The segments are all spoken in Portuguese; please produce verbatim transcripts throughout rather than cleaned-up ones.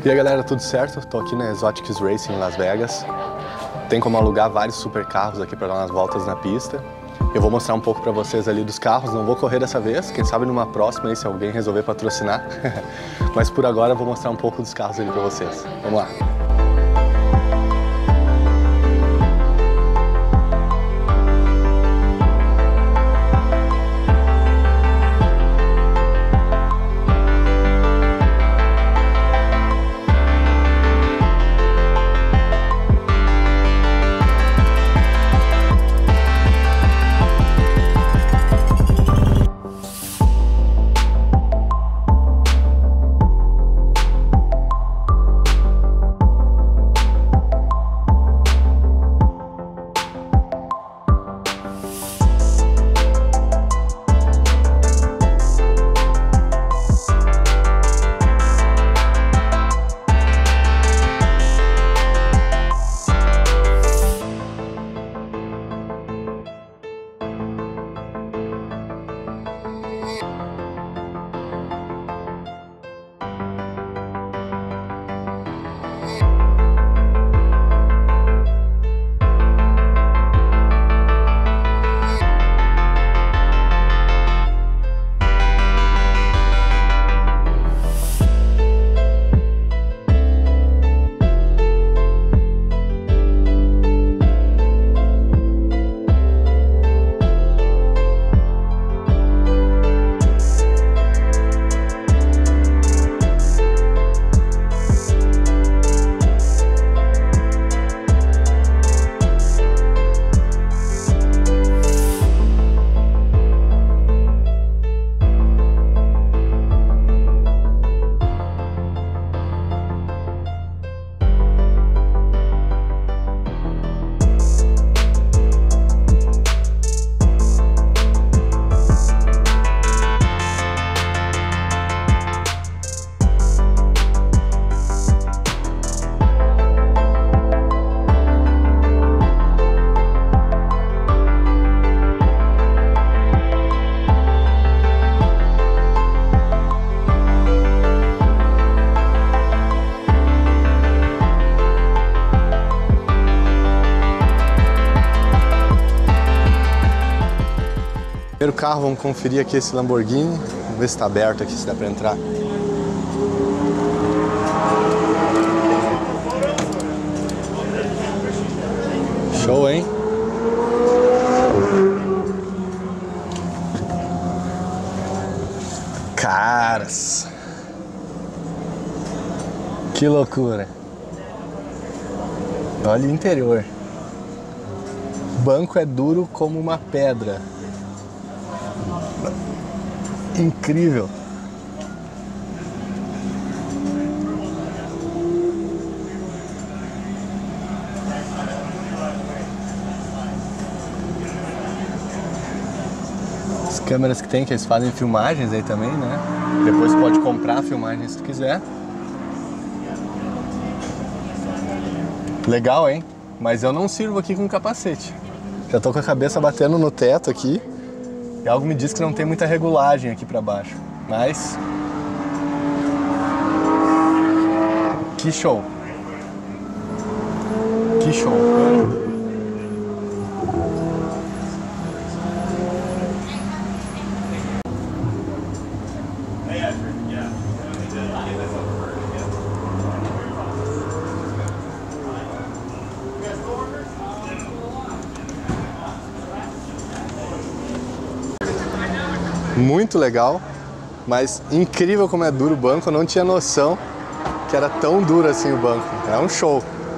E aí galera, tudo certo? Tô aqui na Exotics Racing em Las Vegas. Tem como alugar vários super carros aqui para dar umas voltas na pista. Eu vou mostrar um pouco para vocês ali dos carros, não vou correr dessa vez, quem sabe numa próxima aí se alguém resolver patrocinar. Mas por agora eu vou mostrar um pouco dos carros ali para vocês. Vamos lá! Primeiro carro, vamos conferir aqui esse Lamborghini. Vamos ver se está aberto aqui, se dá para entrar. Show, hein? Caras! Que loucura! Olha o interior. O banco é duro como uma pedra. Incrível! As câmeras que tem, que eles fazem filmagens aí também, né? Depois pode comprar a filmagem se tu quiser. Legal, hein? Mas eu não sirvo aqui com capacete. Já tô com a cabeça batendo no teto aqui. E algo me diz que não tem muita regulagem aqui pra baixo, mas... Que show! Que show! Muito legal, mas incrível como é duro o banco. Eu não tinha noção que era tão duro assim o banco. É um show.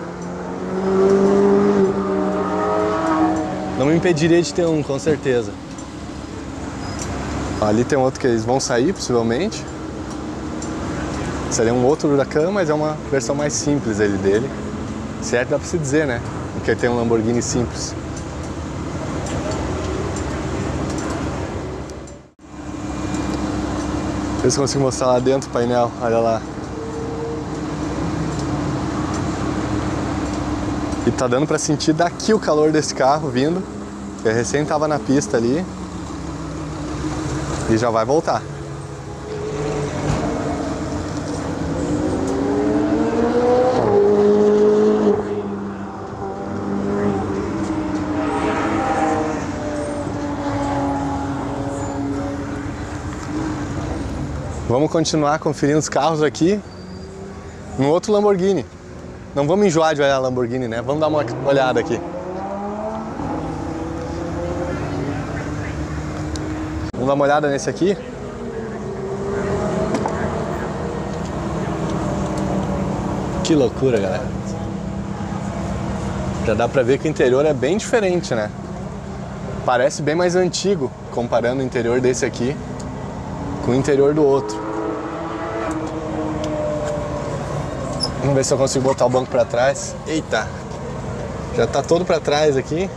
Não me impediria de ter um, com certeza. Ali tem outro que eles vão sair, possivelmente. Seria um outro Huracan, mas é uma versão mais simples ele dele. Certo, dá pra se dizer, né? Porque tem um Lamborghini simples. Ver se eu consigo mostrar lá dentro o painel, olha lá. E tá dando pra sentir daqui o calor desse carro vindo. Eu recém tava na pista ali. E já vai voltar. Vamos continuar conferindo os carros aqui no outro Lamborghini. Não vamos enjoar de olhar a Lamborghini, né? Vamos dar uma olhada aqui. Vamos dar uma olhada nesse aqui. Que loucura, galera. Já dá pra ver que o interior é bem diferente, né? Parece bem mais antigo, comparando o interior desse aqui com o interior do outro. Vamos ver se eu consigo botar o banco pra trás. Eita! Já tá todo pra trás aqui.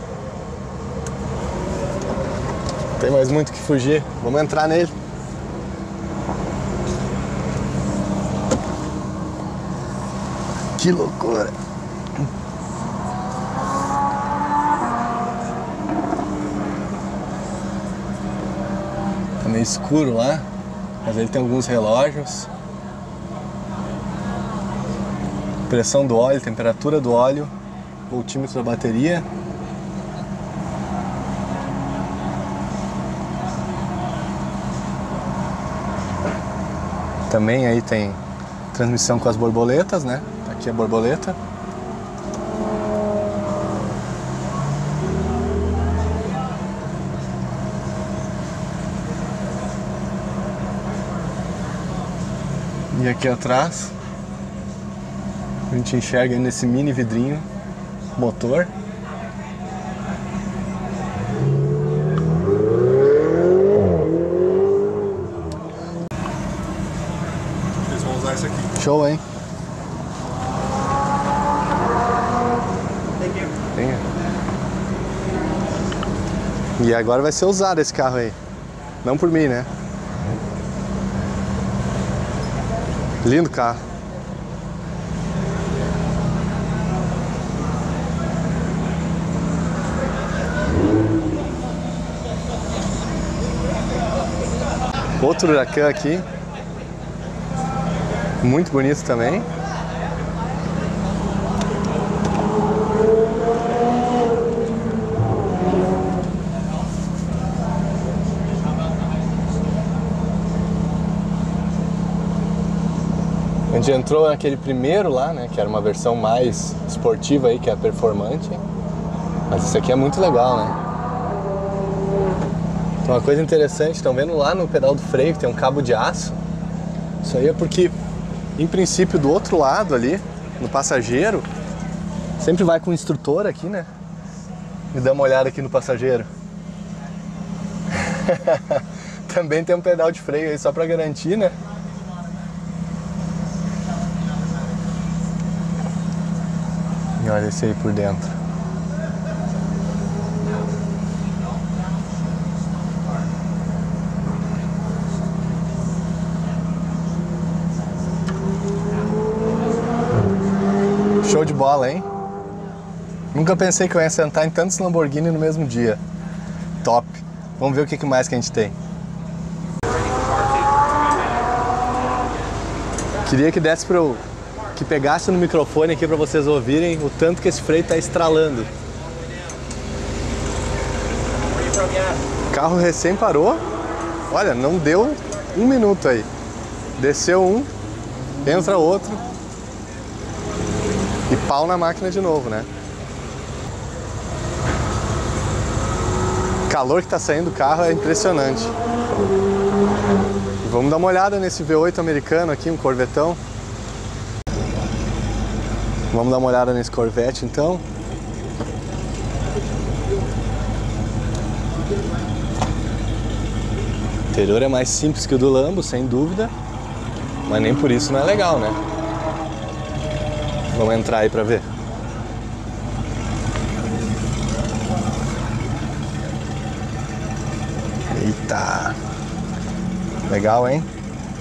Não tem mais muito o que fugir. Vamos entrar nele. Que loucura! Tá meio escuro lá, mas ele tem alguns relógios. Pressão do óleo, temperatura do óleo, voltímetro da bateria. Também aí tem transmissão com as borboletas, né? Aqui a borboleta. E aqui atrás a gente enxerga aí nesse mini vidrinho motor. Eles vão usar isso aqui. Show, hein? Tem. E agora vai ser usado esse carro aí. Não por mim, né? Lindo carro. Outro Huracan aqui. Muito bonito também. A gente entrou naquele primeiro lá, né, que era uma versão mais esportiva aí, que é a Performante. Mas esse aqui é muito legal, né? Então, uma coisa interessante, estão vendo lá no pedal do freio que tem um cabo de aço? Isso aí é porque, em princípio, do outro lado ali, no passageiro, sempre vai com o instrutor aqui, né? Me dá uma olhada aqui no passageiro. Também tem um pedal de freio aí só pra garantir, né? E olha esse aí por dentro. Show de bola, hein? Nunca pensei que eu ia sentar em tantos Lamborghini no mesmo dia. Top! Vamos ver o que mais que a gente tem. Queria que desse pra eu... que pegasse no microfone aqui pra vocês ouvirem o tanto que esse freio tá estralando. O carro recém parou. Olha, não deu um minuto aí. Desceu um, entra outro. E pau na máquina de novo, né? O calor que tá saindo do carro é impressionante. E vamos dar uma olhada nesse V oito americano aqui, um Corvetão. Vamos dar uma olhada nesse Corvette, então. O interior é mais simples que o do Lambo, sem dúvida. Mas nem por isso não é legal, né? Vamos entrar aí pra ver. Eita! Legal, hein?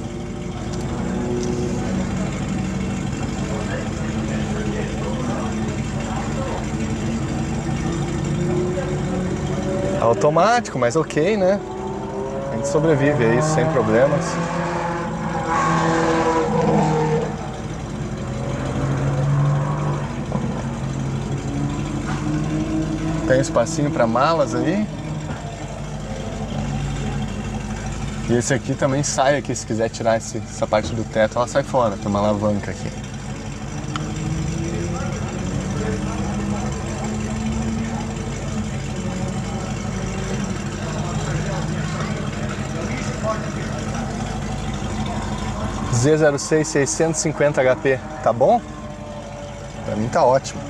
Automático, mas ok, né? A gente sobrevive a isso sem problemas. Tem um espacinho para malas aí. E esse aqui também sai aqui, se quiser tirar esse, essa parte do teto, ela sai fora, tem uma alavanca aqui. Z zero seis seiscentos e cinquenta H P, tá bom? Pra mim tá ótimo.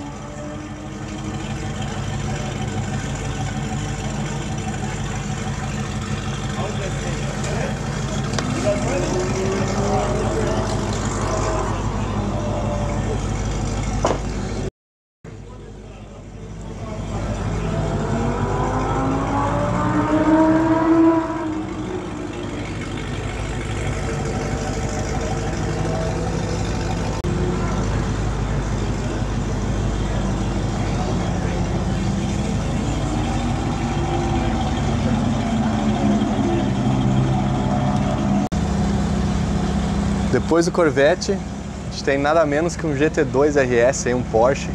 Depois do Corvette, a gente tem nada menos que um G T dois R S, aí, um Porsche.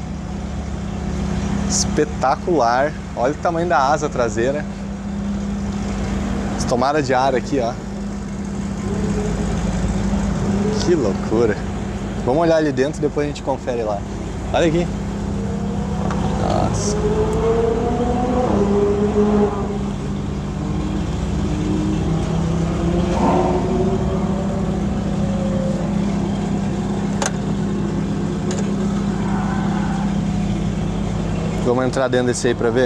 Espetacular. Olha o tamanho da asa traseira. As tomadas de ar aqui, ó. Que loucura. Vamos olhar ali dentro e depois a gente confere lá. Olha aqui. Nossa. Vamos entrar dentro desse aí pra ver?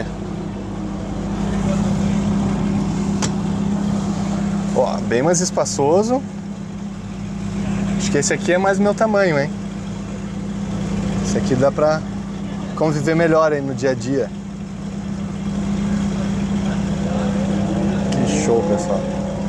Ó, bem mais espaçoso. Acho que esse aqui é mais meu tamanho, hein? Esse aqui dá pra conviver melhor aí no dia a dia. Que show, pessoal.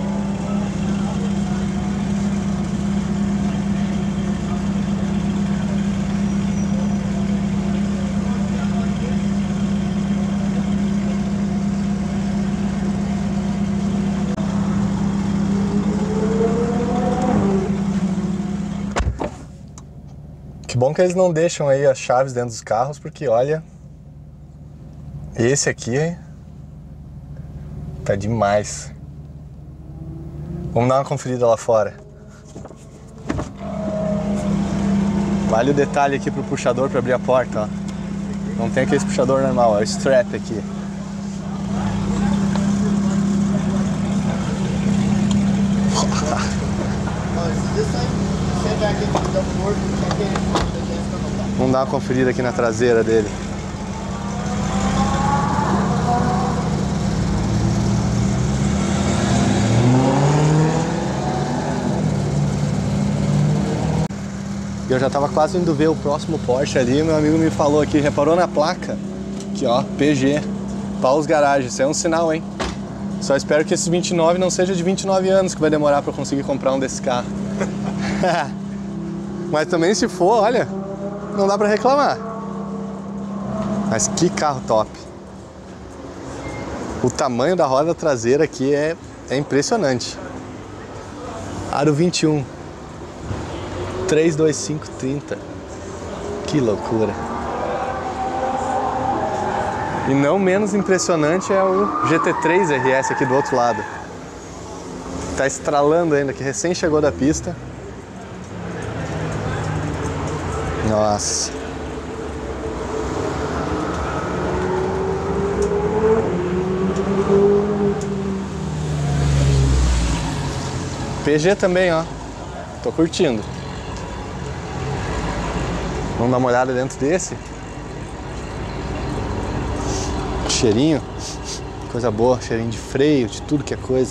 Que bom que eles não deixam aí as chaves dentro dos carros, porque olha, esse aqui tá demais. Vamos dar uma conferida lá fora. Vale o detalhe aqui pro puxador para abrir a porta, ó. Não tem aquele puxador normal, é o strap aqui. Vamos dar uma conferida aqui na traseira dele. Eu já tava quase indo ver o próximo Porsche ali, meu amigo me falou aqui, reparou na placa? Aqui ó, P G, Paus Garage, isso é um sinal, hein? Só espero que esse vinte e nove não seja de vinte e nove anos que vai demorar pra eu conseguir comprar um desse carro. Mas também se for, olha, não dá pra reclamar. Mas que carro top. O tamanho da roda traseira aqui é, é impressionante. Aro vinte e um. trezentos e vinte e cinco trinta. Que loucura. E não menos impressionante é o G T três R S aqui do outro lado. Tá estralando ainda, que recém chegou da pista. Nossa. P G também, ó. Tô curtindo. Vamos dar uma olhada dentro desse. Cheirinho. Coisa boa, cheirinho de freio, de tudo que é coisa.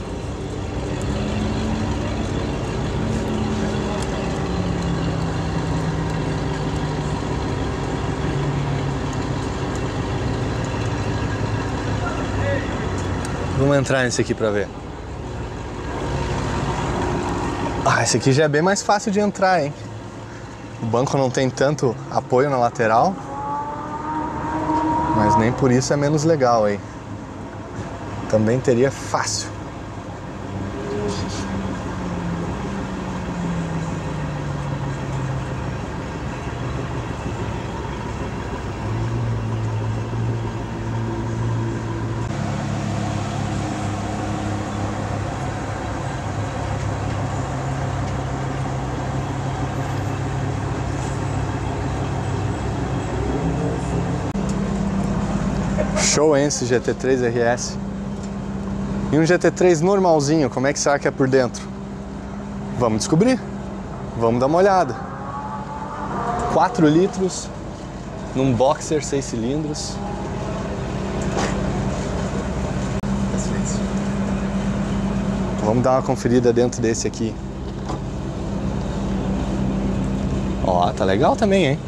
Vamos entrar nesse aqui pra ver. Ah, esse aqui já é bem mais fácil de entrar, hein? O banco não tem tanto apoio na lateral, mas nem por isso é menos legal aí. Também teria fácil. Show, hein, esse G T três R S. E um G T três normalzinho, como é que será que é por dentro? Vamos descobrir. Vamos dar uma olhada. quatro litros, num boxer seis cilindros. Vamos dar uma conferida dentro desse aqui. Ó, tá legal também, hein?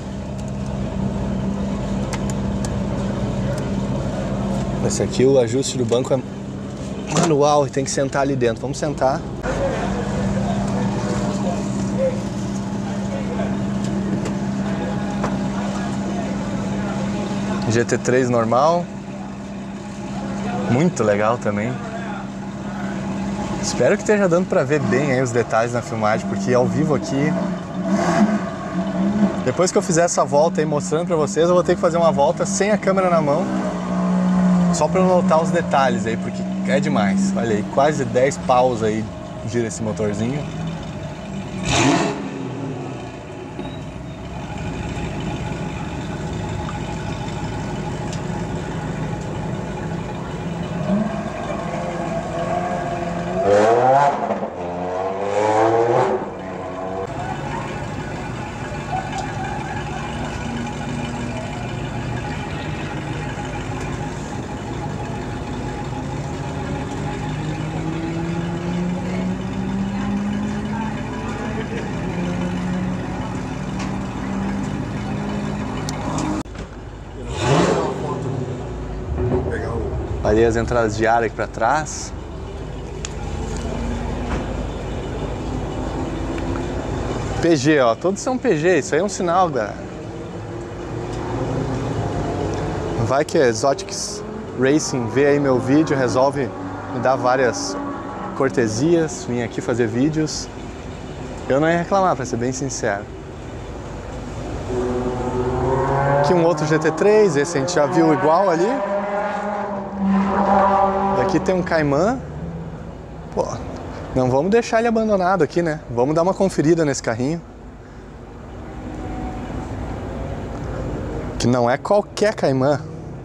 Esse aqui, o ajuste do banco é manual e tem que sentar ali dentro. Vamos sentar. G T três normal. Muito legal também. Espero que esteja dando pra ver bem aí os detalhes na filmagem, porque ao vivo aqui... Depois que eu fizer essa volta aí mostrando pra vocês, eu vou ter que fazer uma volta sem a câmera na mão, só pra eu notar os detalhes aí, porque é demais. Olha aí, quase dez paus aí gira esse motorzinho. Ali as entradas de ar aqui para trás. P G, ó, todos são P G, isso aí é um sinal, galera. Vai que a Exotics Racing vê aí meu vídeo, resolve me dar várias cortesias, vim aqui fazer vídeos. Eu não ia reclamar, pra ser bem sincero. Aqui um outro G T três, esse a gente já viu igual ali. Aqui tem um Cayman. Pô, não vamos deixar ele abandonado aqui, né? Vamos dar uma conferida nesse carrinho. Que não é qualquer Cayman.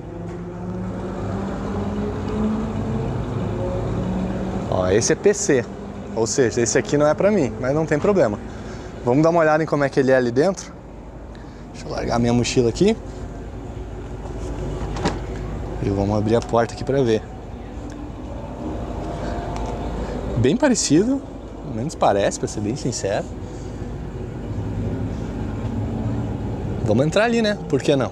Ó, esse é P C. Ou seja, esse aqui não é pra mim, mas não tem problema. Vamos dar uma olhada em como é que ele é ali dentro. Deixa eu largar minha mochila aqui. E vamos abrir a porta aqui pra ver. Bem parecido, pelo menos parece, pra ser bem sincero. Vamos entrar ali, né? Por que não?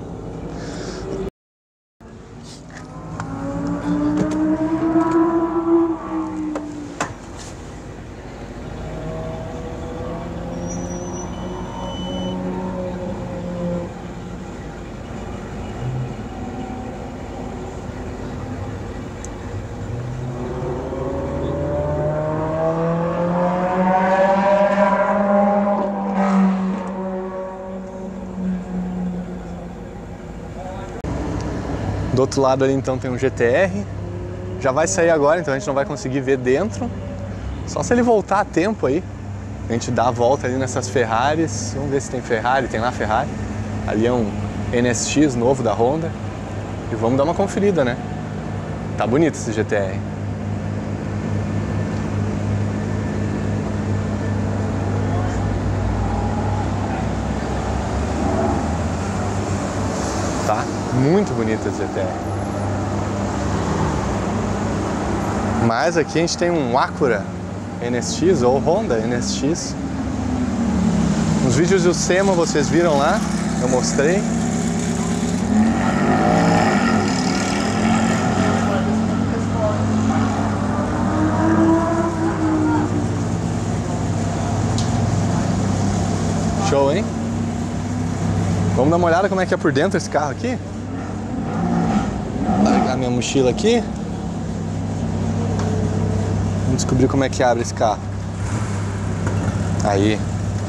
Do outro lado ali então tem um G T R, já vai sair agora, então a gente não vai conseguir ver dentro, só se ele voltar a tempo aí, a gente dá a volta ali nessas Ferraris, vamos ver se tem Ferrari, tem lá Ferrari, ali é um N S X novo da Honda, e vamos dar uma conferida, né? Tá bonito esse G T R. Tá? Muito bonito esse G T R. Mas aqui a gente tem um Acura N S X ou Honda N S X. Nos vídeos do SEMA vocês viram lá, eu mostrei. Show, hein? Vamos dar uma olhada como é que é por dentro esse carro aqui. Vou largar minha mochila aqui. Vamos descobrir como é que abre esse carro. Aí.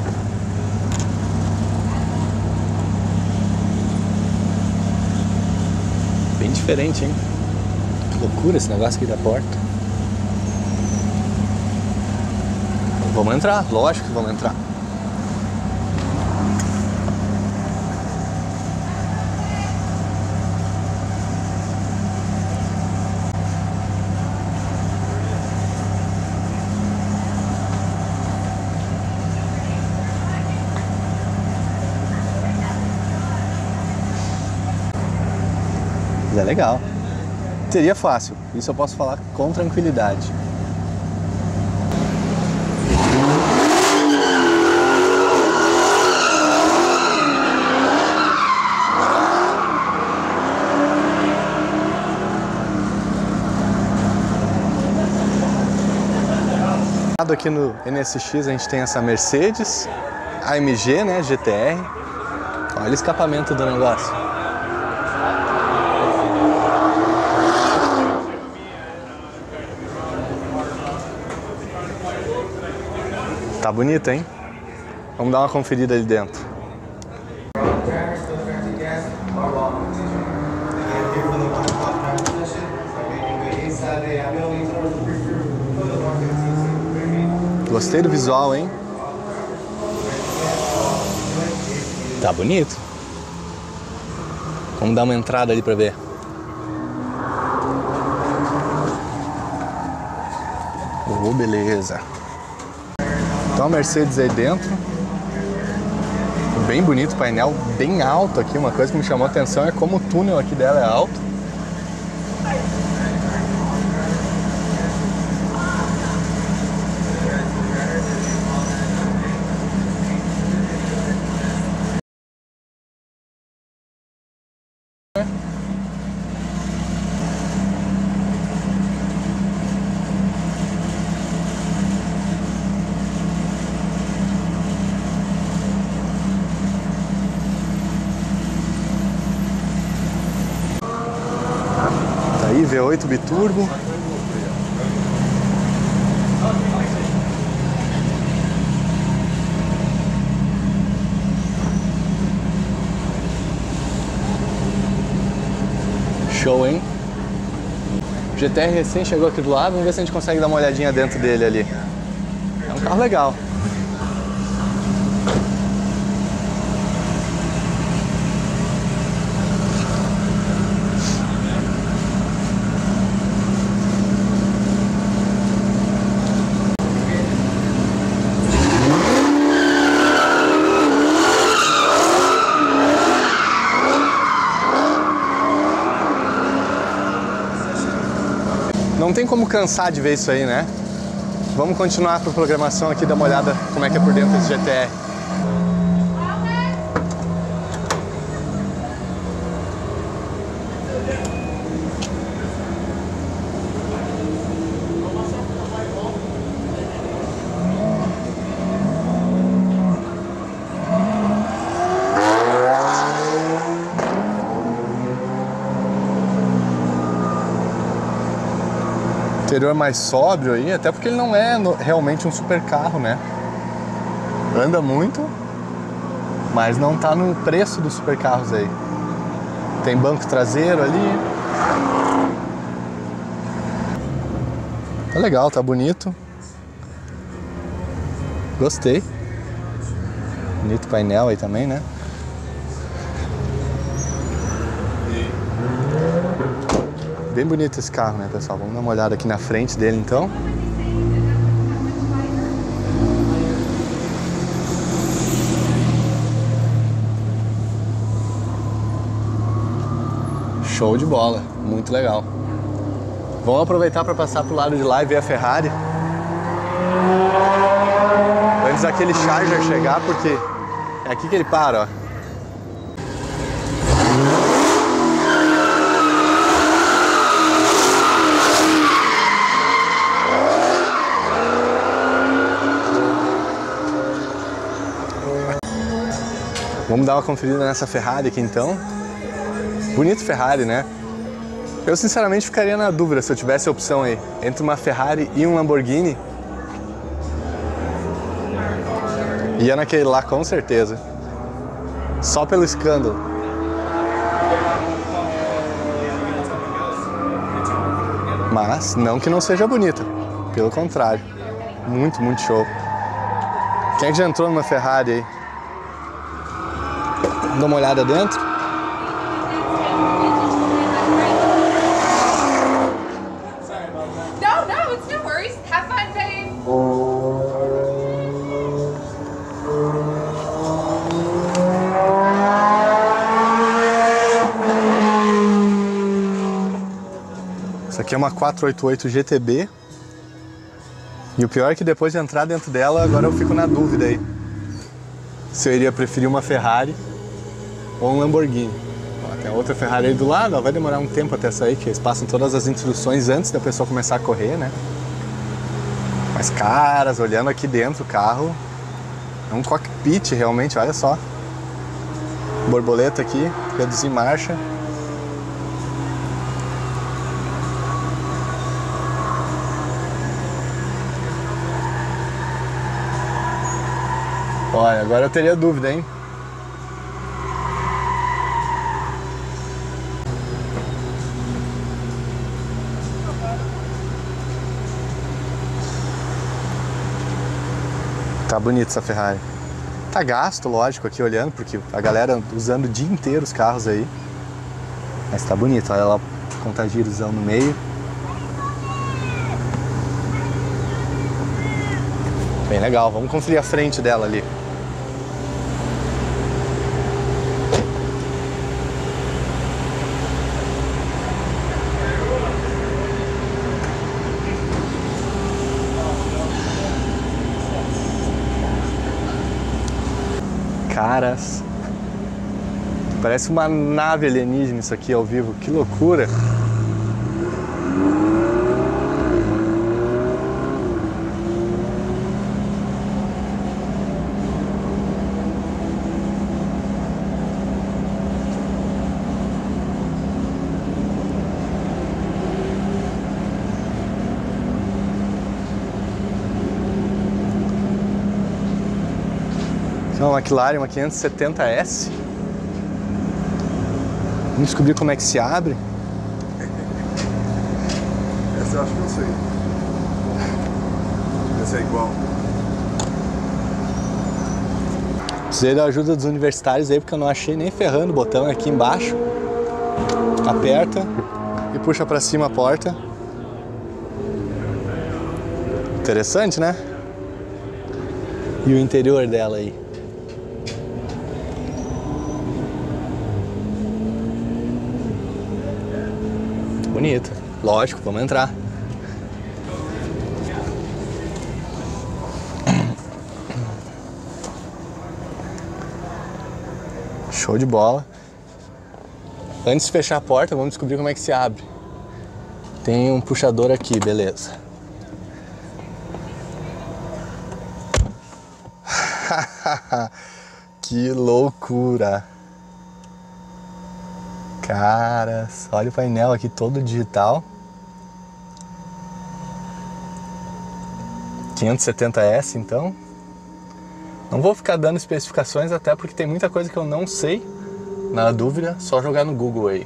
Bem diferente, hein? Que loucura esse negócio aqui da porta. Vamos entrar, lógico que vamos entrar. Mas é legal. Seria fácil, isso eu posso falar com tranquilidade. Aqui no N S X a gente tem essa Mercedes, A M G, né, G T R. Olha o escapamento do negócio. Tá bonito, hein? Vamos dar uma conferida ali dentro. Gostei do visual, hein? Tá bonito. Vamos dar uma entrada ali pra ver. Oh, beleza. Então a Mercedes aí dentro. Bem bonito o painel, bem alto aqui. Uma coisa que me chamou a atenção é como o túnel aqui dela é alto. Aí, V oito biturbo. Show, hein? O G T R recém chegou aqui do lado, vamos ver se a gente consegue dar uma olhadinha dentro dele ali. É um carro legal. Não tem como cansar de ver isso aí, né? Vamos continuar para a programação aqui, dar uma olhada como é que é por dentro desse G T R. Interior mais sóbrio aí, até porque ele não é no, realmente um super carro, né? Anda muito, mas não tá no preço dos super carros aí. Tem banco traseiro ali. Tá legal, tá bonito. Gostei. Bonito painel aí também, né? Bem bonito esse carro, né, pessoal? Vamos dar uma olhada aqui na frente dele, então. Show de bola, muito legal. Vamos aproveitar para passar pro lado de lá e ver a Ferrari. Antes daquele Charger chegar, porque é aqui que ele para, ó. Vamos dar uma conferida nessa Ferrari aqui então. Bonito Ferrari, né? Eu sinceramente ficaria na dúvida se eu tivesse a opção aí entre uma Ferrari e um Lamborghini. Ia naquele lá com certeza. Só pelo escândalo. Mas não que não seja bonita. Pelo contrário. Muito, muito show. Quem é que já entrou numa Ferrari aí? Dá uma olhada dentro. No, no, it's no worries. Have fun, babe. aqui é uma quatrocentos e oitenta e oito G T B. E o pior é que depois de entrar dentro dela, agora eu fico na dúvida aí. Se eu iria preferir uma Ferrari ou um Lamborghini. Ó, tem outra Ferrari aí do lado, ó, vai demorar um tempo até sair, que eles passam todas as instruções antes da pessoa começar a correr, né? Mas caras, olhando aqui dentro o carro, é um cockpit realmente, olha só. Borboleta aqui, reduzir marcha. Olha, agora eu teria dúvida, hein? Tá bonita essa Ferrari. Tá gasto, lógico, aqui olhando, porque a galera usando o dia inteiro os carros aí. Mas tá bonito, olha lá, contagirozão no meio. Bem legal, vamos conferir a frente dela ali. Caras, parece uma nave alienígena isso aqui ao vivo, que loucura! Uma McLaren, uma quinhentos e setenta S. Vamos descobrir como é que se abre. Essa eu acho que eu sei. Essa é igual. Precisei da ajuda dos universitários aí, porque eu não achei nem ferrando o botão aqui embaixo. Aperta e puxa pra cima a porta. Interessante, né? E o interior dela aí. Bonita. Lógico, vamos entrar. Show de bola. Antes de fechar a porta, vamos descobrir como é que se abre. Tem um puxador aqui, beleza. Que loucura! Caras, olha o painel aqui todo digital. quinhentos e setenta S então. Não vou ficar dando especificações, até porque tem muita coisa que eu não sei. Na dúvida, só jogar no Google aí.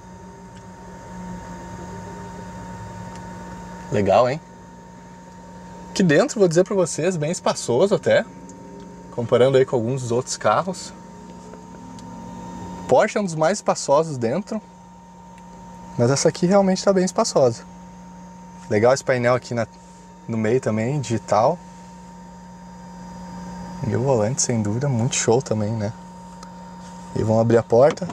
Legal, hein? Aqui dentro, vou dizer pra vocês, bem espaçoso até. Comparando aí com alguns dos outros carros. Porsche é um dos mais espaçosos dentro, mas essa aqui realmente está bem espaçosa. Legal esse painel aqui na, no meio também, digital. E o volante, sem dúvida, muito show também, né? E vamos abrir a porta.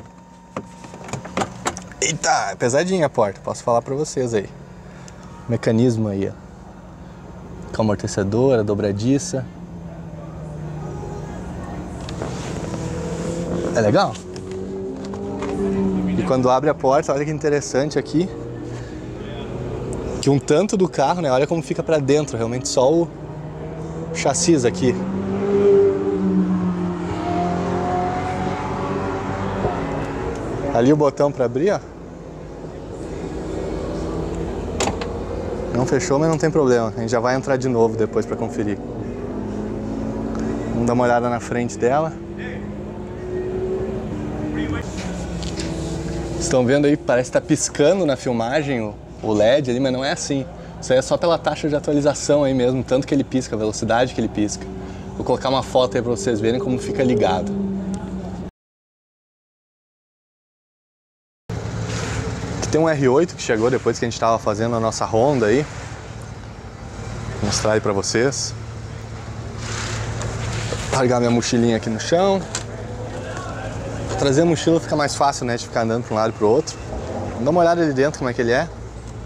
Eita, é pesadinha a porta, posso falar para vocês aí. O mecanismo aí, ó. Com amortecedora, dobradiça. É legal? E quando abre a porta, olha que interessante aqui, que um tanto do carro, né, olha como fica pra dentro, realmente só o chassis aqui. Ali o botão pra abrir, ó. Não fechou, mas não tem problema, a gente já vai entrar de novo depois pra conferir. Vamos dar uma olhada na frente dela. Estão vendo aí, parece que tá piscando na filmagem o, o L E D ali, mas não é assim. Isso aí é só pela taxa de atualização aí mesmo, tanto que ele pisca, a velocidade que ele pisca. Vou colocar uma foto aí pra vocês verem como fica ligado. Aqui tem um R oito que chegou depois que a gente tava fazendo a nossa ronda aí. Vou mostrar aí pra vocês. Vou largar minha mochilinha aqui no chão. Trazer a mochila fica mais fácil, né, de ficar andando para um lado e para o outro. Vamos dar uma olhada ali dentro como é que ele é.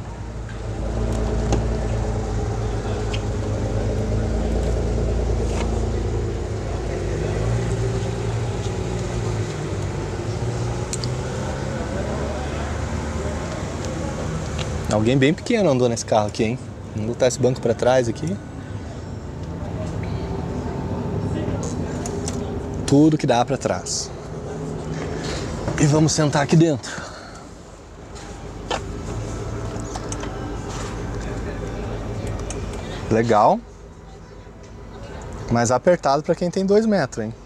Alguém bem pequeno andou nesse carro aqui, hein? Vamos botar esse banco pra trás aqui. Tudo que dá pra trás. E vamos sentar aqui dentro. Legal. Mas apertado pra quem tem dois metros, hein?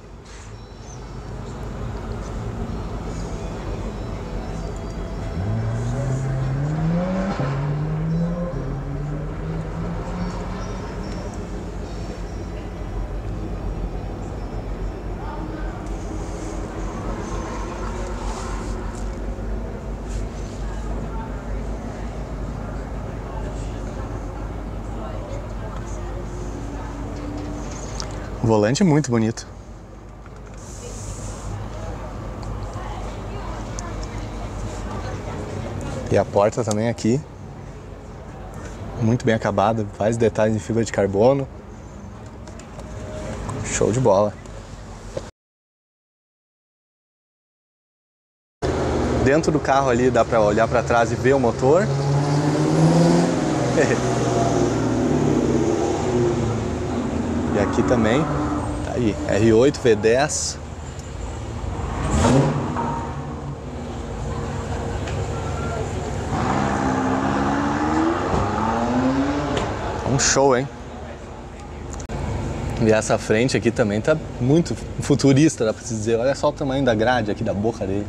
O volante é muito bonito. E a porta também aqui. Muito bem acabada, vários detalhes em fibra de carbono. Show de bola. Dentro do carro ali dá pra olhar pra trás e ver o motor. E aqui também, tá aí, R oito V dez. Um show, hein? E essa frente aqui também tá muito futurista, dá pra se dizer. Olha só o tamanho da grade aqui, da boca dele.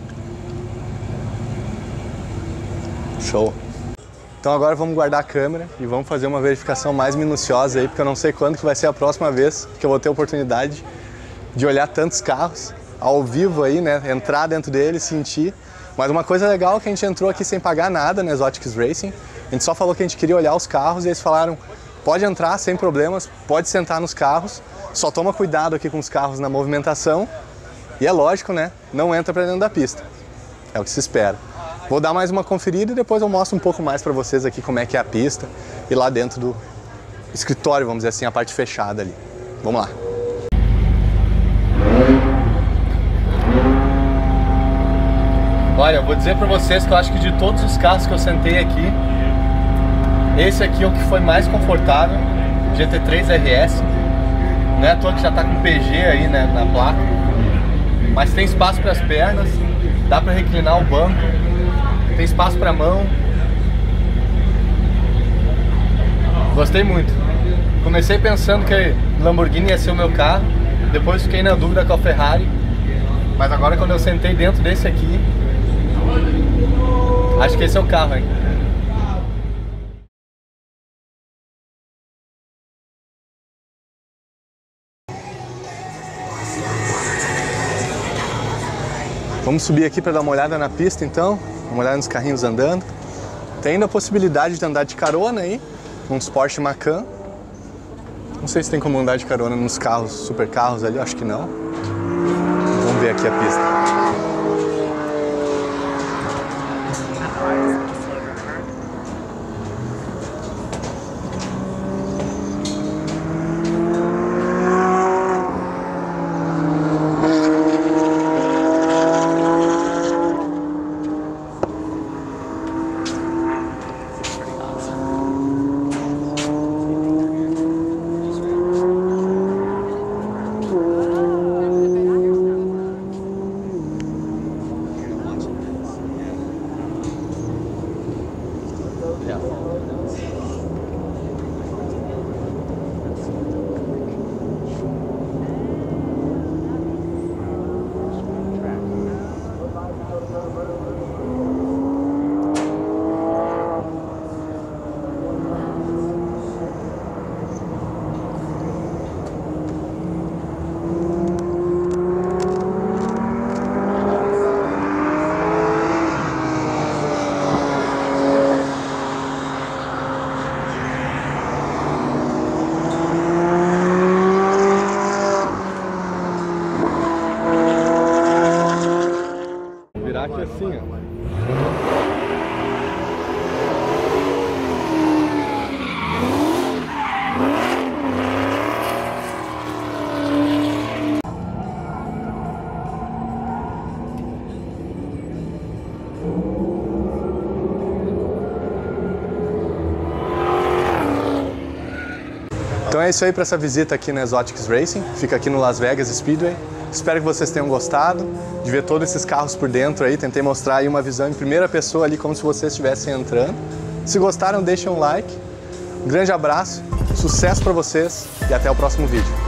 Show. Então agora vamos guardar a câmera e vamos fazer uma verificação mais minuciosa aí, porque eu não sei quando que vai ser a próxima vez que eu vou ter a oportunidade de olhar tantos carros ao vivo aí, né? Entrar dentro deles, sentir. Mas uma coisa legal é que a gente entrou aqui sem pagar nada na Exotics Racing. A gente só falou que a gente queria olhar os carros e eles falaram: pode entrar sem problemas, pode sentar nos carros, só toma cuidado aqui com os carros na movimentação. E é lógico, né? Não entra pra dentro da pista. É o que se espera. Vou dar mais uma conferida e depois eu mostro um pouco mais para vocês aqui como é que é a pista e lá dentro do escritório, vamos dizer assim, a parte fechada ali. Vamos lá. Olha, eu vou dizer para vocês que eu acho que de todos os carros que eu sentei aqui, esse aqui é o que foi mais confortável, G T três R S. Não é à toa que já tá com P G aí, né, na placa. Mas tem espaço para as pernas, dá para reclinar o banco. Tem espaço para mão. Gostei muito. Comecei pensando que Lamborghini ia ser o meu carro. Depois fiquei na dúvida com a Ferrari. Mas agora quando eu sentei dentro desse aqui, acho que esse é o carro, hein? Vamos subir aqui para dar uma olhada na pista então. Uma olhada nos carrinhos andando. Tem ainda a possibilidade de andar de carona aí, uns Porsche Macan. Não sei se tem como andar de carona nos carros, super carros ali, acho que não. Vamos ver aqui a pista. Aqui assim, ó. é isso aí para essa visita aqui na Exotics Racing, fica aqui no Las Vegas Speedway. Espero que vocês tenham gostado de ver todos esses carros por dentro aí, tentei mostrar aí uma visão em primeira pessoa ali, como se vocês estivessem entrando. Se gostaram, deixem um like, um grande abraço, sucesso para vocês e até o próximo vídeo.